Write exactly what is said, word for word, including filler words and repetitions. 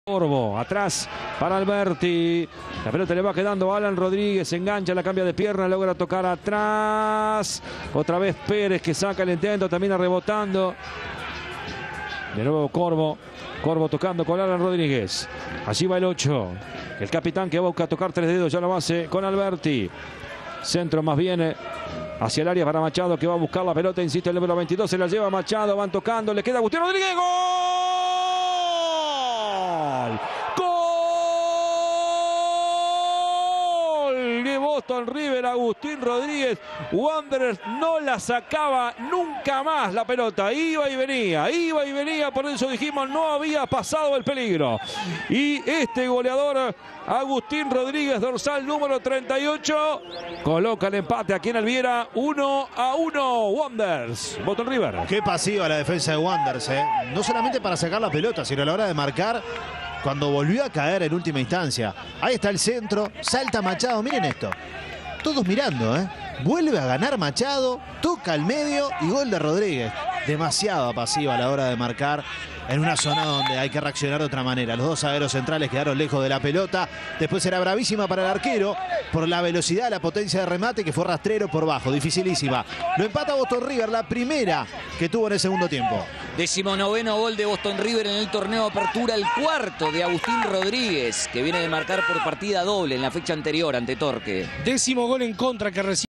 Corvo, atrás para Alberti, la pelota le va quedando a Alan Rodríguez, engancha, la cambia de pierna, logra tocar atrás, otra vez Pérez que saca el intento, termina rebotando, de nuevo Corvo, Corvo tocando con Alan Rodríguez, allí va el ocho, el capitán que busca tocar tres dedos, ya lo hace con Alberti, centro más bien hacia el área para Machado que va a buscar la pelota, insiste el número veintidós, se la lleva Machado, van tocando, le queda Agustín Rodríguez, ¡gol! ¡Gol! De Boston River, Agustín Rodríguez. Wanderers no la sacaba nunca más la pelota. Iba y venía, iba y venía. Por eso dijimos, no había pasado el peligro. Y este goleador, Agustín Rodríguez, dorsal número treinta y ocho, coloca el empate aquí en Alviera. uno a uno, Wanderers, Boston River. Qué pasiva la defensa de Wanderers, ¿eh? No solamente para sacar la pelota, sino a la hora de marcar, cuando volvió a caer en última instancia. Ahí está el centro, salta Machado, miren esto. Todos mirando, ¿eh? Vuelve a ganar Machado, toca al medio y gol de Rodríguez. Demasiado pasiva a la hora de marcar en una zona donde hay que reaccionar de otra manera. Los dos zagueros centrales quedaron lejos de la pelota. Después era bravísima para el arquero por la velocidad, la potencia de remate, que fue rastrero por bajo, dificilísima. Lo empata Boston River, la primera que tuvo en el segundo tiempo. Decimonoveno gol de Boston River en el torneo Apertura, el cuarto de Agustín Rodríguez, que viene de marcar por partida doble en la fecha anterior ante Torque. Décimo gol en contra que recibe.